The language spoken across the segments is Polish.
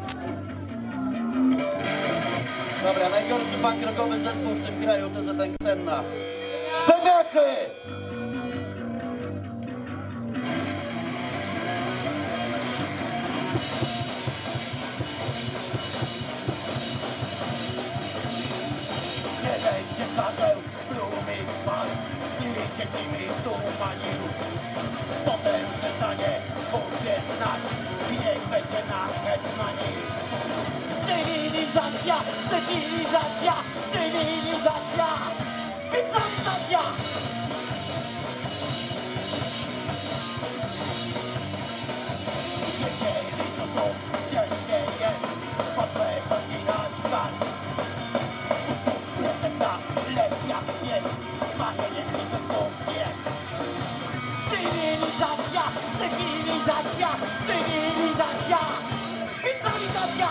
Dobra, najgorszy punk rockowy zespół w tym kraju to Zetek Senna. Bebechy! Nie będzie kazeł, plumy, pas, idzie nimi stumanił. Potężne stanie, ojciec nasz, niech będzie na hetmanii. Cywilizacja, cywilizacja, cywilizacja, islamizacja! Wiedzieli, co to ciężkie jest, łatwe podginać kar. Lepia jest, marzenie i to jest. Cywilizacja, cywilizacja, cywilizacja, islamizacja!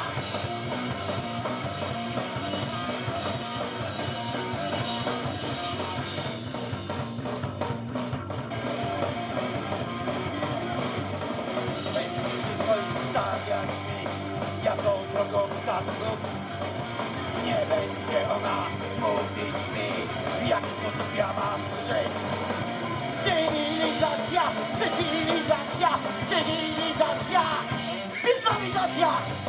Stawiać mi jako drogą wskazów. Nie będzie ona mówić mi, w jaki sposób ja mam żyć. Cywilizacja, cywilizacja, cywilizacja, islamizacja!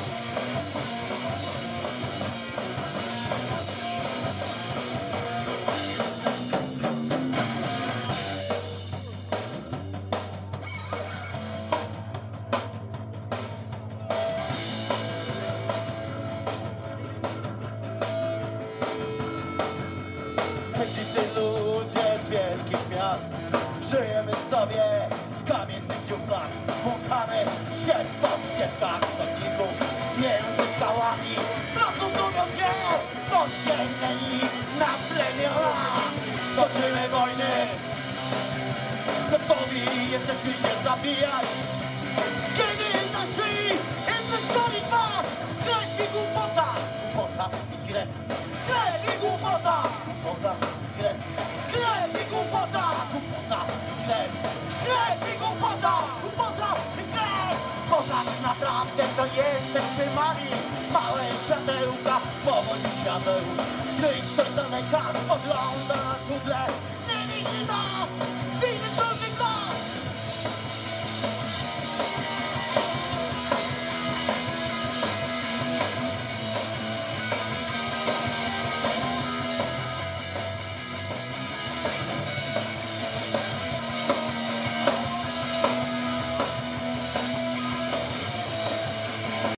Wszyscy ludzie z wielkich miast żyjemy sobie w kamiennych dziupłach. Błąkamy się po ścieżkach chodników, miejąc ze skałami. Rozumieją się podzieleni na plemiona. Toczymy wojny, gotowi jesteśmy się zabijać. Kiedy na szyi, inny stoi twarz, krew i głupota. Głupota i krew, krew i głupota. Głupota i krew, krew i głupota. Głupota i krew, krew i głupota. Głupota i krew. Bo tak naprawdę to jesteśmy mali. Małe światełka, powoli świateł. Gdy ktoś zamyka, spogląda